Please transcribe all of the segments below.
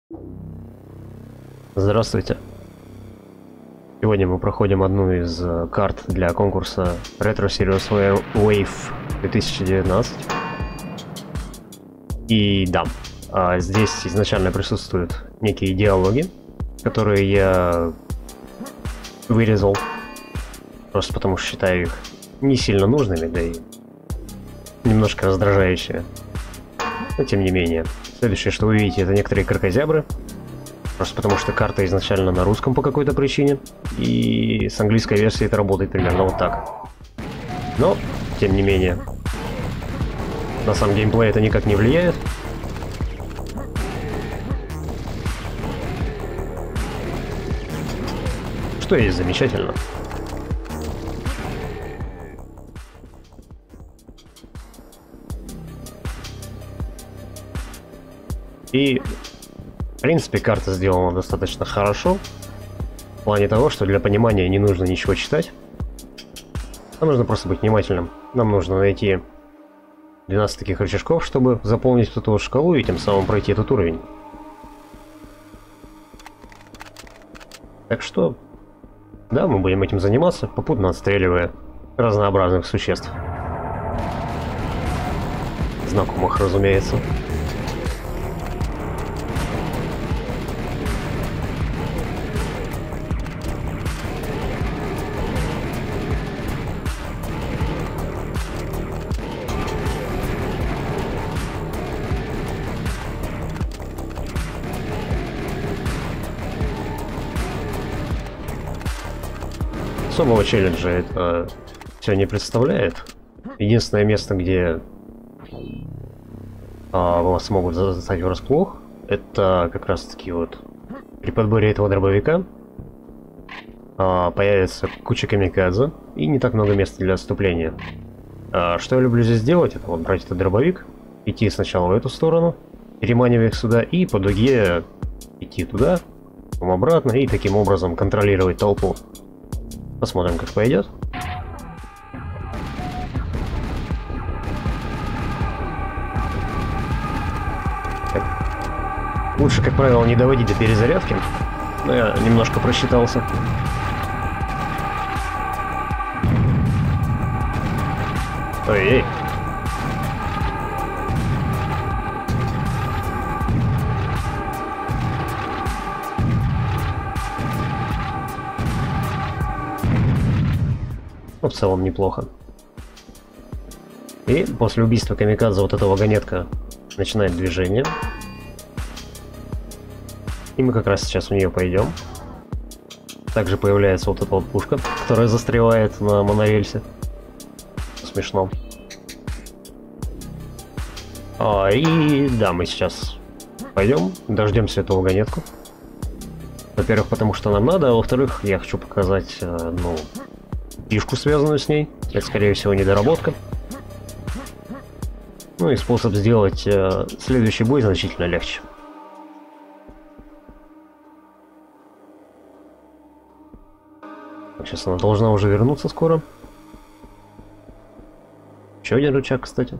Здравствуйте. Сегодня мы проходим одну из карт для конкурса Retro Series Wave 2019. И да, здесь изначально присутствуют некие диалоги, которые я вырезал, просто потому что считаю их не сильно нужными, да и немножко раздражающие. Но тем не менее. Следующее, что вы видите, это некоторые кракозябры. Просто потому что карта изначально на русском по какой-то причине, и с английской версией это работает примерно вот так. Но, тем не менее, на сам геймплей это никак не влияет. Что есть замечательно. И, в принципе, карта сделана достаточно хорошо. В плане того, что для понимания не нужно ничего читать. Нам нужно просто быть внимательным. Нам нужно найти 12 таких рычажков, чтобы заполнить эту вот шкалу и тем самым пройти этот уровень. Так что, да, мы будем этим заниматься, попутно отстреливая разнообразных существ. Знакомых, разумеется. Особого челленджа это все не представляет. Единственное место, где вас могут застать врасплох, это как раз таки вот при подборе этого дробовика появится куча камикадзе и не так много места для отступления. Что я люблю здесь делать, это вот брать этот дробовик, идти сначала в эту сторону, переманивая их сюда, и по дуге идти туда, потом обратно, и таким образом контролировать толпу. Посмотрим, как пойдет. Лучше, как правило, не доводить до перезарядки, но я немножко просчитался. Ой-эй. В целом неплохо. И после убийства камикадзе вот эта вагонетка начинает движение. И мы как раз сейчас в нее пойдем. Также появляется вот эта вот пушка, которая застревает на монорельсе. Смешно. И да, мы сейчас пойдем, дождемся эту вагонетку. Во-первых, потому что нам надо, а во-вторых, я хочу показать, ну, фишку, связанную с ней. Это, скорее всего, недоработка. Ну и способ сделать следующий бой значительно легче. Сейчас она должна уже вернуться скоро. Еще один рычаг, кстати.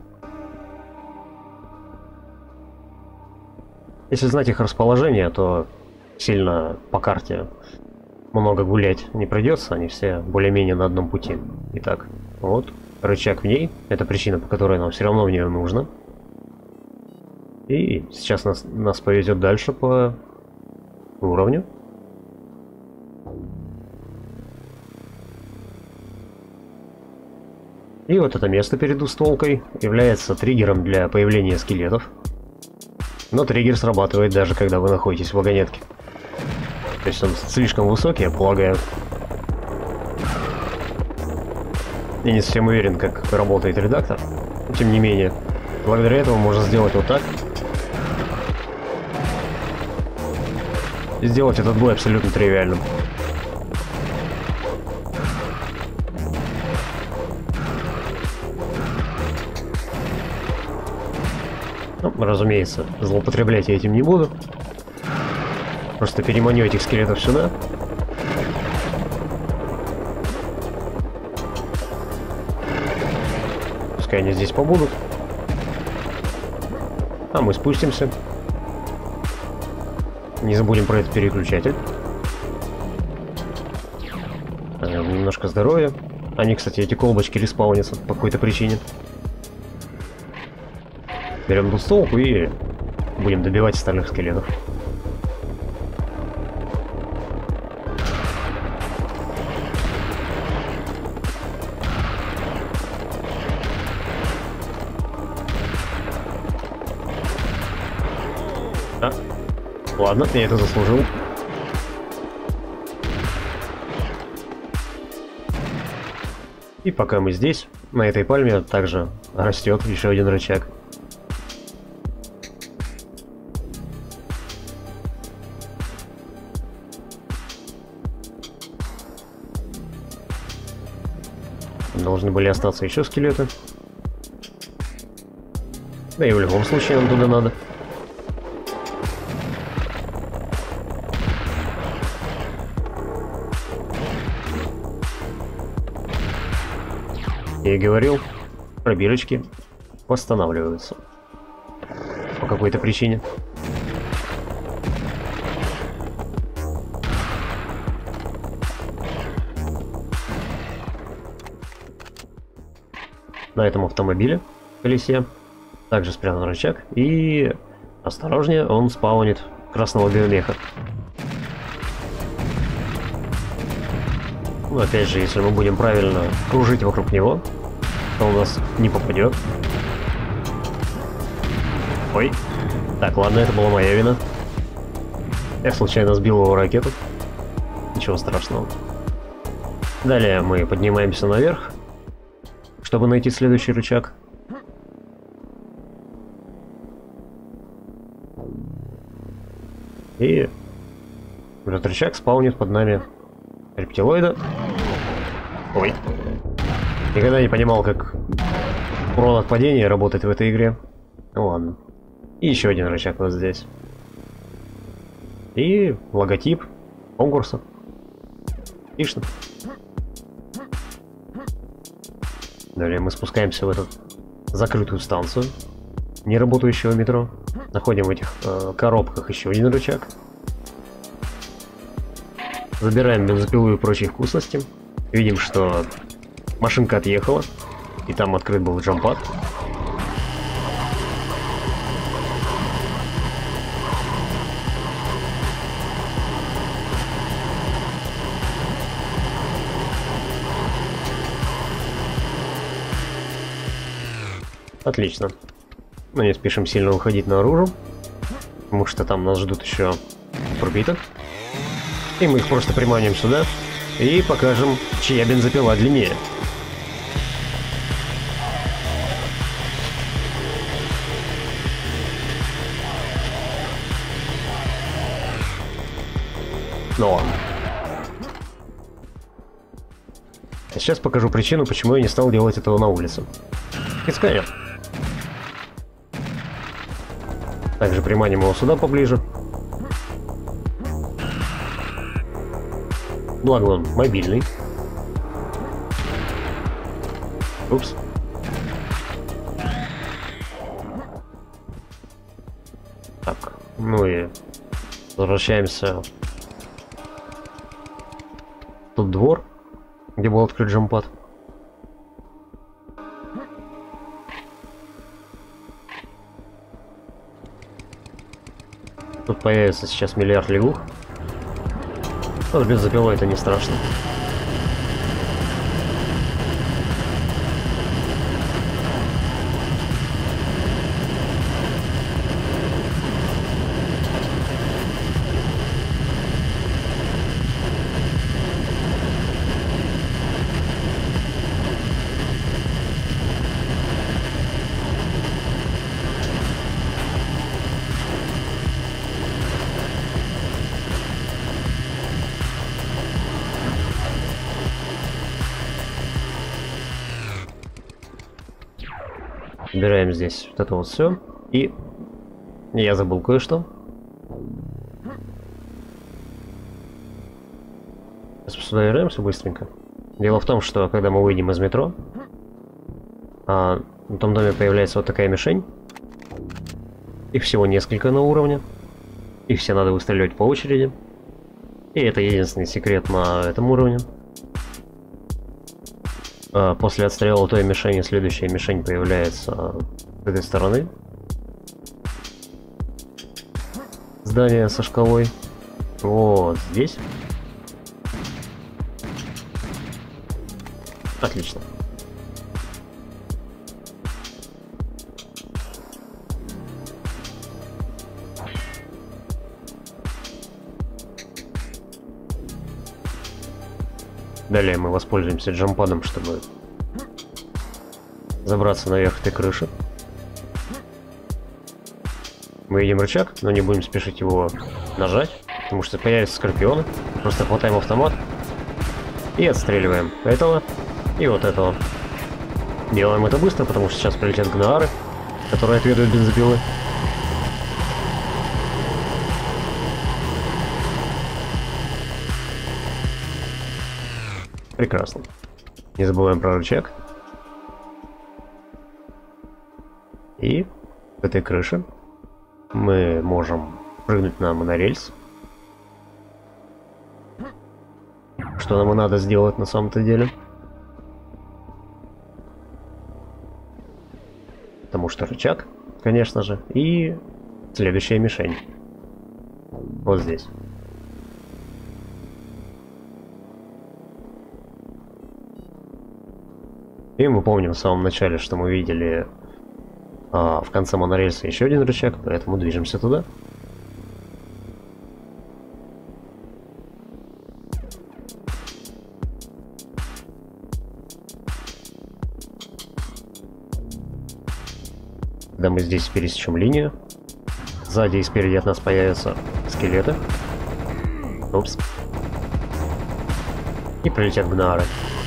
Если знать их расположение, то сильно по карте много гулять не придется, они все более-менее на одном пути. Итак, вот, рычаг в ней, это причина, по которой нам все равно в нее нужно. И сейчас нас повезет дальше по уровню. И вот это место перед двустволкой является триггером для появления скелетов. Но триггер срабатывает даже когда вы находитесь в вагонетке. То есть он слишком высокий, я полагаю. Я не совсем уверен, как работает редактор. Но тем не менее, благодаря этому можно сделать вот так. И сделать этот бой абсолютно тривиальным. Ну, разумеется, злоупотреблять я этим не буду. Просто переманю этих скелетов сюда. Пускай они здесь побудут. А мы спустимся. Не забудем про этот переключатель. Немножко здоровья. Они, кстати, эти колбочки респаунятся по какой-то причине. Берем двустволку и будем добивать остальных скелетов. А, ладно, я это заслужил. И пока мы здесь, на этой пальме также растет еще один рычаг. Должны были остаться еще скелеты. Да и в любом случае нам туда надо. Я и говорил, пробирочки восстанавливаются. По какой-то причине. На этом автомобиле, колесе, также спрятан рычаг, и осторожнее, он спаунит красного биомеха. Ну, опять же, если мы будем правильно кружить вокруг него, то он у нас не попадет. Ой. Так, ладно, это была моя вина. Я случайно сбил его ракету. Ничего страшного. Далее мы поднимаемся наверх, чтобы найти следующий рычаг. И этот рычаг спаунит под нами рептилоида. Ой. Никогда не понимал, как урон от падения работает в этой игре. Ну ладно. И еще один рычаг вот здесь. И логотип конкурса. Отлично. Далее мы спускаемся в эту закрытую станцию неработающего метро. Находим в этих коробках еще один рычаг. Забираем бензопилу и прочие вкусности. Видим, что машинка отъехала, и там открыт был джампад. Отлично. Но не спешим сильно уходить наружу, потому что там нас ждут еще пробиток. И мы их просто приманим сюда и покажем, чья бензопила длиннее. Ну ладно. А сейчас покажу причину, почему я не стал делать этого на улице. Исканер. Также приманим его сюда поближе. Благо он мобильный. Упс. Так, ну и возвращаемся в тот двор, где был открыт джампад. Тут появится сейчас миллиард лягух. Но с бензопилой это не страшно. Убираем здесь вот это вот все. И я забыл кое-что. Сейчас сюда вернемся быстренько. Дело в том, что когда мы выйдем из метро, в том доме появляется вот такая мишень. Их всего несколько на уровне. Их все надо выстреливать по очереди. И это единственный секрет на этом уровне. После отстрела той мишени следующая мишень появляется с этой стороны. Здание со шкалой. Вот здесь. Отлично. Далее мы воспользуемся джампадом, чтобы забраться наверх этой крыши. Мы видим рычаг, но не будем спешить его нажать, потому что появятся скорпионы. Просто хватаем автомат и отстреливаем этого и вот этого. Делаем это быстро, потому что сейчас прилетят гнаары, которые отведают бензопилы. Прекрасно. Не забываем про рычаг. И в этой крыше мы можем прыгнуть на монорельс. Что нам и надо сделать на самом-то деле. Потому что рычаг, конечно же, и следующая мишень. Вот здесь. И мы помним в самом начале, что мы видели в конце монорельса еще один рычаг, поэтому движемся туда. Когда мы здесь пересечем линию, сзади и спереди от нас появятся скелеты. Упс. И прилетят гнары.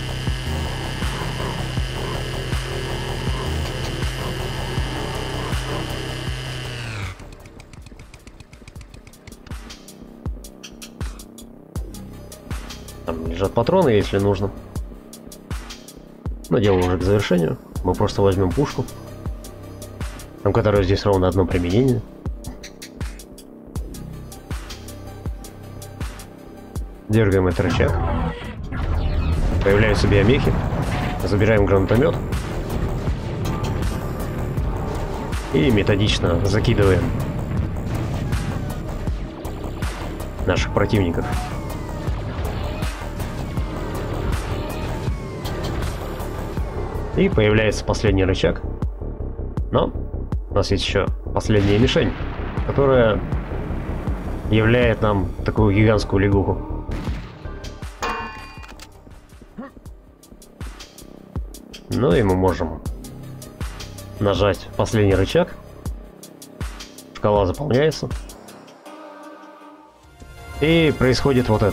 Там лежат патроны, если нужно. Но дело уже к завершению. Мы просто возьмем пушку, у которой здесь ровно одно применение. Дергаем этот рычаг. Появляются биомехи. Забираем гранатомет. И методично закидываем наших противников. И появляется последний рычаг. Но у нас есть еще последняя мишень, которая являет нам такую гигантскую лягуху. Ну и мы можем нажать последний рычаг. Шкала заполняется. И происходит вот это.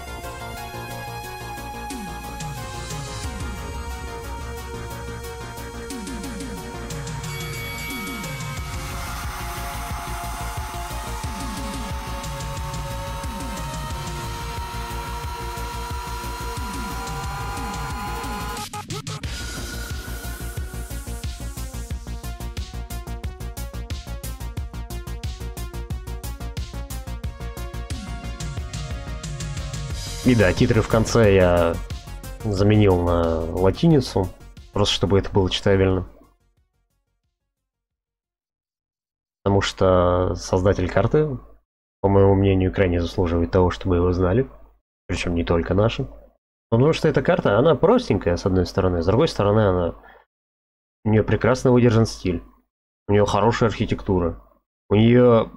И да, титры в конце я заменил на латиницу, просто чтобы это было читабельно. Потому что создатель карты, по моему мнению, крайне заслуживает того, чтобы его знали. Причем не только наши. Потому что эта карта, она простенькая, с одной стороны. С другой стороны, у нее прекрасно выдержан стиль. У нее хорошая архитектура. У нее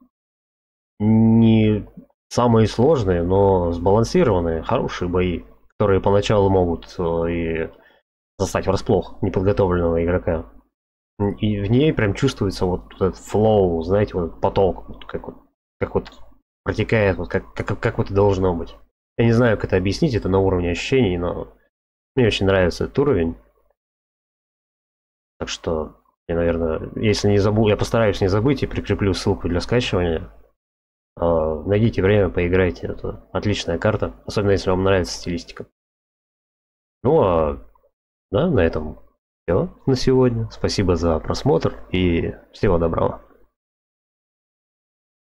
не самые сложные, но сбалансированные, хорошие бои, которые поначалу могут и застать врасплох неподготовленного игрока. И в ней прям чувствуется вот этот флоу, знаете, вот поток, вот как вот протекает, вот как вот и должно быть. Я не знаю, как это объяснить, это на уровне ощущений, но мне очень нравится этот уровень. Так что я, наверное, если не забыл, я постараюсь не забыть и прикреплю ссылку для скачивания. Найдите время, поиграйте, это отличная карта, особенно если вам нравится стилистика. Ну а да, на этом все на сегодня. Спасибо за просмотр и всего доброго.